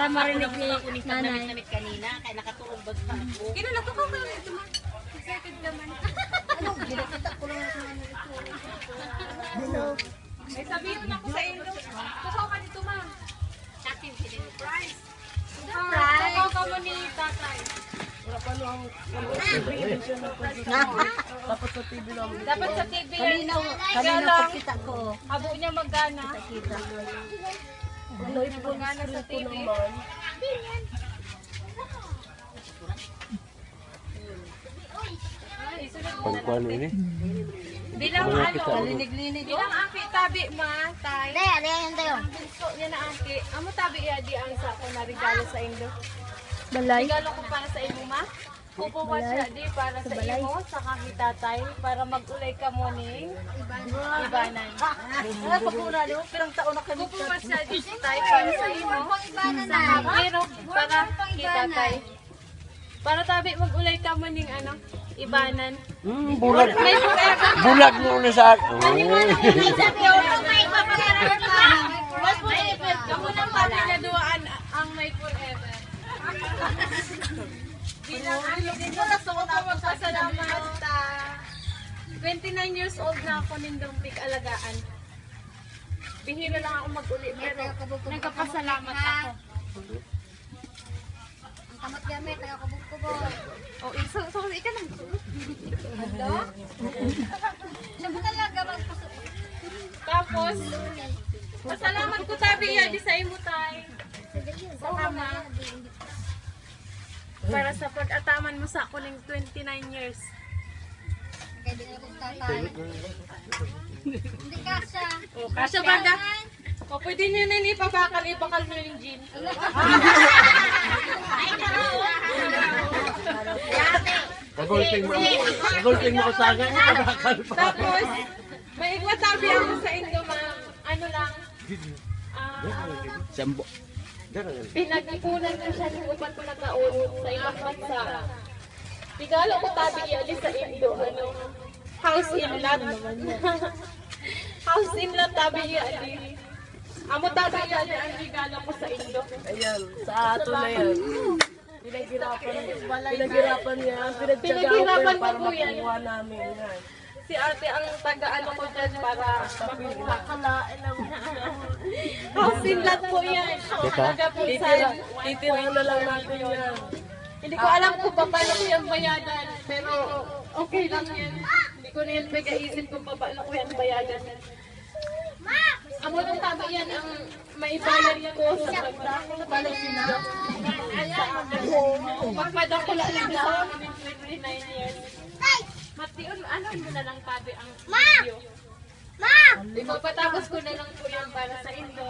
para marinig ni nanay. Namit kanina, kaya nakatulog ba sa ako? Kinala ko kung kailan ito man. Excited naman. Ano, ginakita ko lang sa ano ito. Hello. Ay, sabihin ako sa inyo. Kukaw ka dito, ma. Sakin sila ni Price. Kukaw ka mo ni tatay. Dapat sa TV lang. Dapat sa TV yan. Kanina pagkita ko. Abo niya magana. Kita. Ano yung magana sa TV? Pagkuhan ini. Bilang ano, Linig-linig. bilang api tabi ma, tay. Daya, yan tayo. Ang bunso niya na api. Amo tabi iya di ang sa ako na regalo sa Indo. Balay. Regalo ko para sa imo ma. Kukuha siya di para sa imo sa kahitatay para mag-ulay ka mo ning ibanan. Ano pa po na niyo? Pirang taon na kami. Kukuha siya di tay para sa imo. Sa pero para kitatay. Para tabi mag-ulay ka mo ning ano, ibanan. Bulag. May forever. Bulag mo na sa ako. Kamu nang pati na duwaan ang may forever. Bilang ano, dito na gusto ko magpasalamat. 29 years old na ako nindong pig-alagaan. Bihira lang ako mag-uli pero nagkapasalamat ako. Ang kamat gamit, nagkakabog-kubo. Oh, so ikaw lang. Ano? Siya mo talaga magpasok. Tapos, pasalamat ko tabi yan di sa imutay. Sa kama. Para sa pag-ataman mo sa ako ng 29 years. Kaya di na kong tatay. Hindi kasha. O, kasya baga. O, pwede nyo na ipabakal nyo yung gin. Nagulting mo ko sa akin. Nakakal pa. Tapos, may igwatabi ako sa Indo, ma'am. Ano lang, Sambo. pinag-ipunan ko siya ng upat ko na taon sa ibang bansa. Regalo ko tabi yan sa Indo, ano, house in lot. House in lot tabi yan. Amo tabi yan ang regalo ko sa Indo. Ayan, sa ato na yan. Pinaghirapan niya. Pinaghirapan ko para po yan. makuha namin yan. Si ate ang taga-ano ko dyan para makuha. Kalain lang. House in lot po yan. Taga-pulsan. Titira na lang natin yan. Hindi ko alam kung paano ko yung bayadan, pero okay lang yan. Hindi ko na yan pag-aisip kung paano ko yung bayadan. Amo nung tama yan ang maibayad ko sa pagdakol. Pagpadakol lang sa 29 years. Matiun, ano mo na lang tabi ang video? Di ba patapos ko na lang po yan para sa Indo?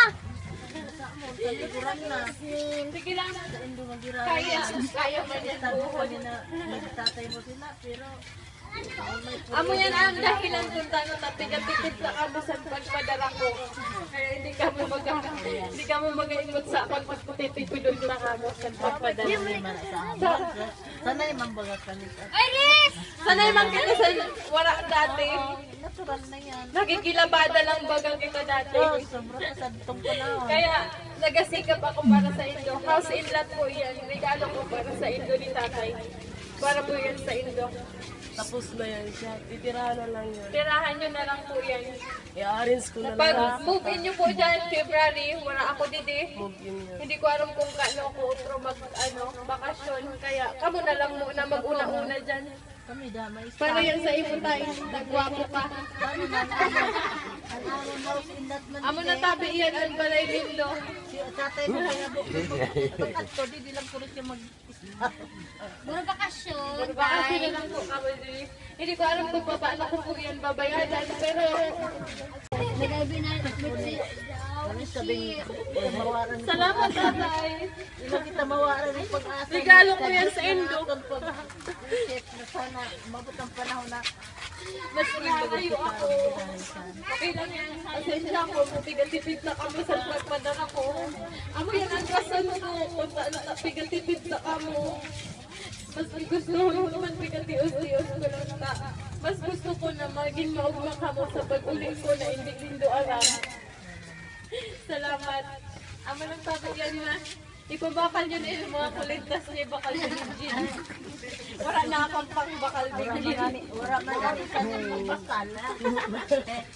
Sige lang. Kaya man yan buhon. Tatay mo sila, pero Amo yan ang dahilan kung tayo natigatitid na kamo sa pagpadara ko. Kaya hindi ka mo mag-ingot sa pagpagputitipidod na kamo sa pagpadara. sanay mambaga kami. Sanay man kita sa wala dati. Natural na yan. Nakikilabada lang bagang kita dati. Sobra sa itong panahon. Kaya nagasikap ako para sa Indo. House in lot po yan. Regalo ko para sa Indo ni tatay. Para po yan sa Indo. Tapos na yan siya. Titirahan na lang yan. Tirahan nyo na lang po yan. I-arrange ko na lang. Pag move in nyo po dyan, February, wala ako dito. Move in yan. Hindi ko alam kung kano ako otro bakasyon. Kaya kamo na lang muna mag-una-una dyan. Kami damay. Para yan sa imo tayo. Nagwapo ka. Amo na tabi yan ang balay lindo. Tatay mo kaya at to di lang puro siya mag Puro bakasyon. Bakasyon na lang po kamo dito. Hindi ko alam kung paano ko po yan babayadan. Pero Nagaybi na kami sabing mawaran. salamat tatay. Hindi kita mawaran ng pag-asa. Regalo ko yan sa Indo. Shit, na sana mabot ang panahon na Mas nakakayo ako. Okay lang yan. Pasensya ako. Pigatipid na kamo sa pagpadara ko. Amo yan ang rason ko. Kung saan pigatipid na kamo. Mas gusto ko naman pigatius-tius ko lang na. Mas gusto ko na maging maugma kamo sa pag-uling ko na hindi lindo alam. Salamat. Amo lang sabi yan na. Ipabakal yun eh, mga kulintas niya, bakal yun yung gin. Wala na akong pang bakal yung gin. Wala man gani sa nung pasal.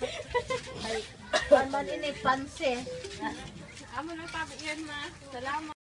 Ay, man ini panse. Amo lang sabi yan ma. Salamat.